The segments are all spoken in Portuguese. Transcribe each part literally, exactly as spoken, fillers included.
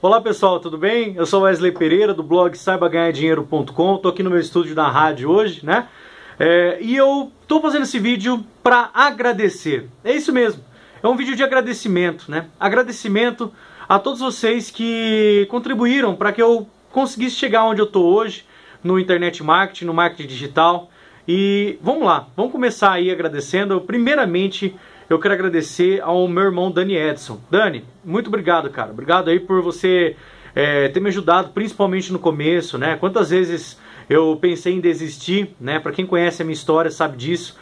Olá pessoal, tudo bem? Eu sou Wesley Pereira do blog saiba ganhar dinheiro ponto com. Estou aqui no meu estúdio da rádio hoje, né? É, e eu estou fazendo esse vídeo para agradecer. É isso mesmo, é um vídeo de agradecimento, né? Agradecimento a todos vocês que contribuíram para que eu conseguisse chegar onde eu estou hoje, no internet marketing, no marketing digital. E vamos lá, vamos começar aí agradecendo. Primeiramente, eu quero agradecer ao meu irmão Dani Edson. Dani, muito obrigado, cara. Obrigado aí por você é, ter me ajudado, principalmente no começo, né? Quantas vezes eu pensei em desistir, né? Para quem conhece a minha história sabe disso.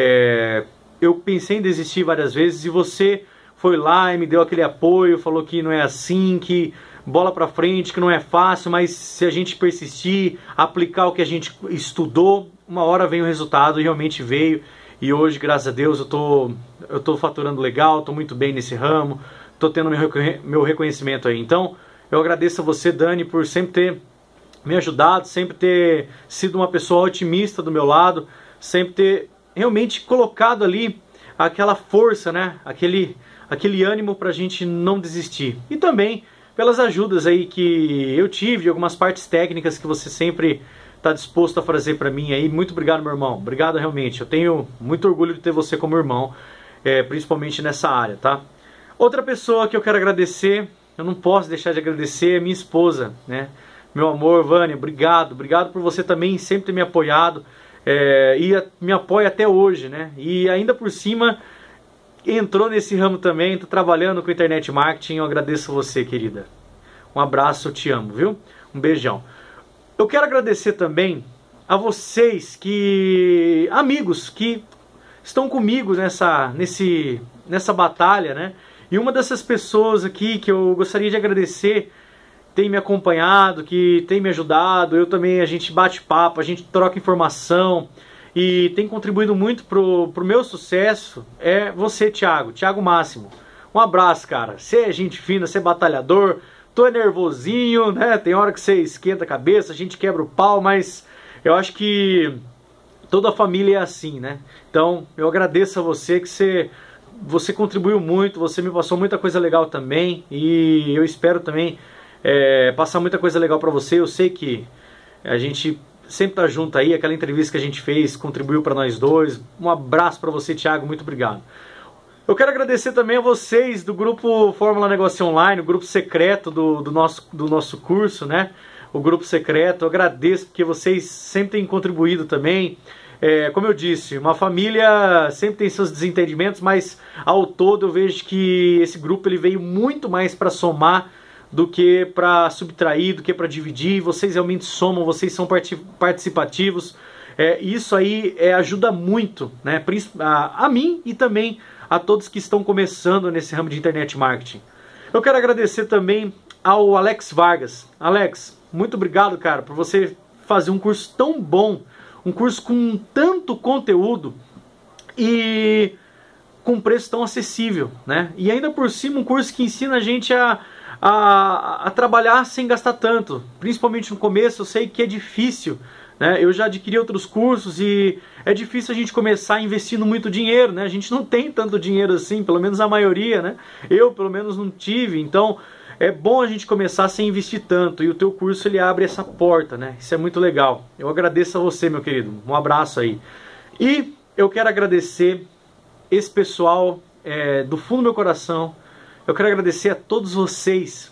É, eu pensei em desistir várias vezes e você foi lá e me deu aquele apoio, falou que não é assim, que bola pra frente, que não é fácil, mas se a gente persistir, aplicar o que a gente estudou, uma hora vem o resultado, e realmente veio. E hoje, graças a Deus, eu tô, eu tô faturando legal, tô muito bem nesse ramo, tô tendo meu, meu reconhecimento aí. Então, eu agradeço a você, Dani, por sempre ter me ajudado, sempre ter sido uma pessoa otimista do meu lado, sempre ter realmente colocado ali aquela força, né? Aquele, aquele ânimo pra gente não desistir. E também pelas ajudas aí que eu tive, de algumas partes técnicas que você sempre está disposto a fazer para mim aí. Muito obrigado, meu irmão. Obrigado realmente. Eu tenho muito orgulho de ter você como irmão, é, principalmente nessa área, tá? Outra pessoa que eu quero agradecer, eu não posso deixar de agradecer, é minha esposa, né? Meu amor, Vânia, obrigado. Obrigado por você também sempre ter me apoiado, é, e a, me apoia até hoje, né? E ainda por cima entrou nesse ramo também, está trabalhando com internet marketing. Eu agradeço você, querida. Um abraço, eu te amo, viu? Um beijão. Eu quero agradecer também a vocês, que amigos que estão comigo nessa, nesse, nessa batalha, né? E uma dessas pessoas aqui que eu gostaria de agradecer tem me acompanhado, que tem me ajudado. Eu também, a gente bate papo, a gente troca informação e tem contribuído muito pro, pro meu sucesso. É você, Thiago, Thiago Máximo. Um abraço, cara. Você é gente fina, você é batalhador. Tô nervosinho, né? Tem hora que você esquenta a cabeça, a gente quebra o pau, mas eu acho que toda a família é assim, né? Então, eu agradeço a você, que você, você contribuiu muito, você me passou muita coisa legal também, e eu espero também é, passar muita coisa legal pra você. Eu sei que a gente sempre tá junto aí, aquela entrevista que a gente fez contribuiu pra nós dois. Um abraço pra você, Thiago, muito obrigado. Eu quero agradecer também a vocês do grupo Fórmula Negócio Online, o grupo secreto do, do, nosso, do nosso curso, né? O grupo secreto. Eu agradeço porque vocês sempre têm contribuído também. É, como eu disse, uma família sempre tem seus desentendimentos, mas ao todo eu vejo que esse grupo ele veio muito mais para somar do que para subtrair, do que para dividir. Vocês realmente somam, vocês são participativos. É, isso aí é, ajuda muito, né? A, a mim e também a todos que estão começando nesse ramo de internet marketing. Eu quero agradecer também ao Alex Vargas. Alex, muito obrigado, cara, por você fazer um curso tão bom, um curso com tanto conteúdo e com preço tão acessível, né? E ainda por cima um curso que ensina a gente a, a, a trabalhar sem gastar tanto. Principalmente no começo, eu sei que é difícil, né? Eu já adquiri outros cursos e é difícil a gente começar investindo muito dinheiro, né? A gente não tem tanto dinheiro assim, pelo menos a maioria, né? Eu, pelo menos, não tive. Então, é bom a gente começar sem investir tanto. E o teu curso, ele abre essa porta, né? Isso é muito legal. Eu agradeço a você, meu querido. Um abraço aí. E eu quero agradecer esse pessoal é, do fundo do meu coração. Eu quero agradecer a todos vocês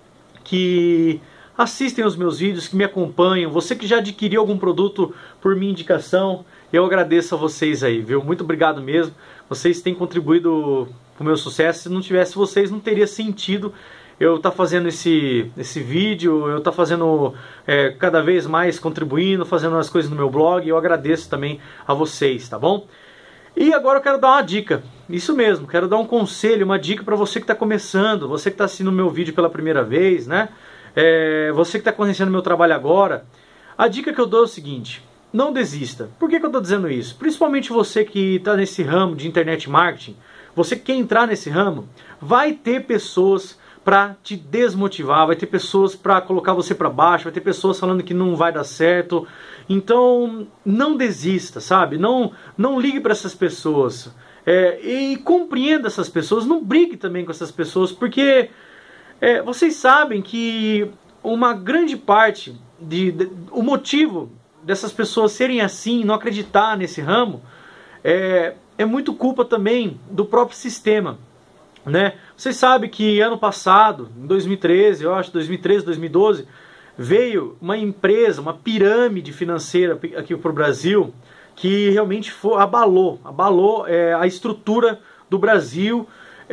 que assistem os meus vídeos, que me acompanham, você que já adquiriu algum produto por minha indicação, eu agradeço a vocês aí, viu? Muito obrigado mesmo, vocês têm contribuído para o meu sucesso. Se não tivesse vocês, não teria sentido eu estar tá fazendo esse, esse vídeo, eu estar tá fazendo é, cada vez mais, contribuindo, fazendo as coisas no meu blog. Eu agradeço também a vocês, tá bom? E agora eu quero dar uma dica, isso mesmo, quero dar um conselho, uma dica para você que está começando, você que está assistindo o meu vídeo pela primeira vez, né? É, você que está conhecendo o meu trabalho agora. A dica que eu dou é o seguinte: não desista. Por que que eu estou dizendo isso? Principalmente você que está nesse ramo de internet marketing, você que quer entrar nesse ramo, vai ter pessoas para te desmotivar, vai ter pessoas para colocar você para baixo, vai ter pessoas falando que não vai dar certo. Então não desista, sabe? Não, não ligue para essas pessoas, é, e compreenda essas pessoas. Não brigue também com essas pessoas, porque É, vocês sabem que uma grande parte, de, de, o motivo dessas pessoas serem assim, não acreditar nesse ramo, é, é muito culpa também do próprio sistema, né? Vocês sabem que ano passado, em dois mil e treze, eu acho, dois mil e treze, dois mil e doze, veio uma empresa, uma pirâmide financeira aqui para o Brasil, que realmente foi, abalou, abalou é, a estrutura do Brasil,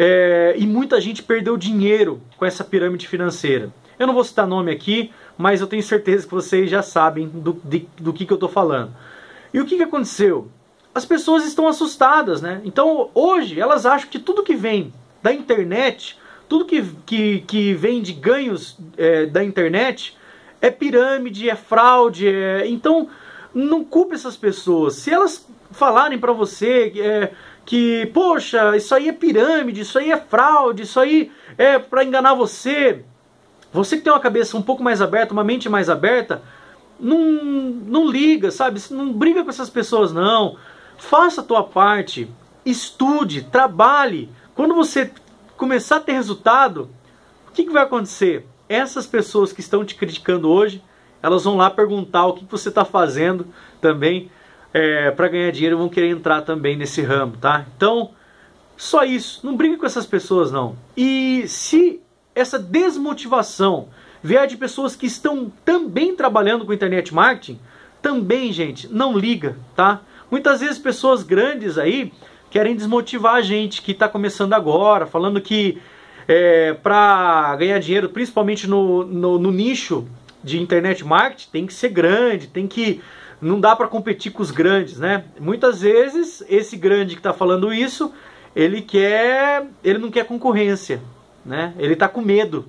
é, e muita gente perdeu dinheiro com essa pirâmide financeira. Eu não vou citar nome aqui, mas eu tenho certeza que vocês já sabem do, de, do que, que eu estou falando. E o que, que aconteceu? As pessoas estão assustadas, né? Então hoje elas acham que tudo que vem da internet, tudo que, que, que vem de ganhos é, da internet é pirâmide, é fraude, é... então não culpe essas pessoas. Se elas falarem para você é, que, poxa, isso aí é pirâmide, isso aí é fraude, isso aí é para enganar você, você que tem uma cabeça um pouco mais aberta, uma mente mais aberta, não, não liga, sabe? Não briga com essas pessoas, não. Faça a tua parte, estude, trabalhe. Quando você começar a ter resultado, o que, que vai acontecer? Essas pessoas que estão te criticando hoje, elas vão lá perguntar o que você está fazendo também é, para ganhar dinheiro, vão querer entrar também nesse ramo, tá? Então, só isso. Não brigue com essas pessoas, não. E se essa desmotivação vier de pessoas que estão também trabalhando com internet marketing, também, gente, não liga, tá? Muitas vezes pessoas grandes aí querem desmotivar a gente que está começando agora, falando que é, para ganhar dinheiro, principalmente no, no, no nicho de internet marketing, tem que ser grande, tem que, não dá para competir com os grandes, né? Muitas vezes esse grande que está falando isso, ele quer, ele não quer concorrência, né? Ele está com medo.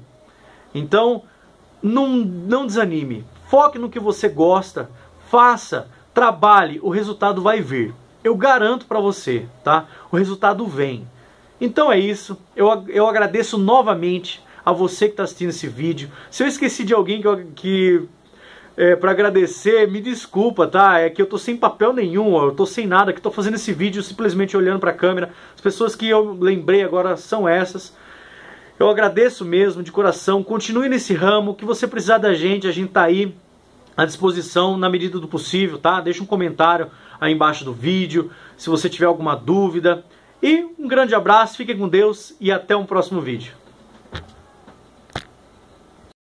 Então não, não desanime, foque no que você gosta, faça, trabalhe, o resultado vai vir. Eu garanto para você, tá? O resultado vem. Então é isso, eu, eu agradeço novamente a você que está assistindo esse vídeo. Se eu esqueci de alguém que, que é, para agradecer, me desculpa, tá? É que eu tô sem papel nenhum, ó, eu tô sem nada, que tô fazendo esse vídeo simplesmente olhando para a câmera. As pessoas que eu lembrei agora são essas. Eu agradeço mesmo, de coração. Continue nesse ramo, que você precisar da gente, a gente tá aí à disposição na medida do possível, tá? Deixa um comentário aí embaixo do vídeo, se você tiver alguma dúvida. E um grande abraço, fiquem com Deus e até um próximo vídeo.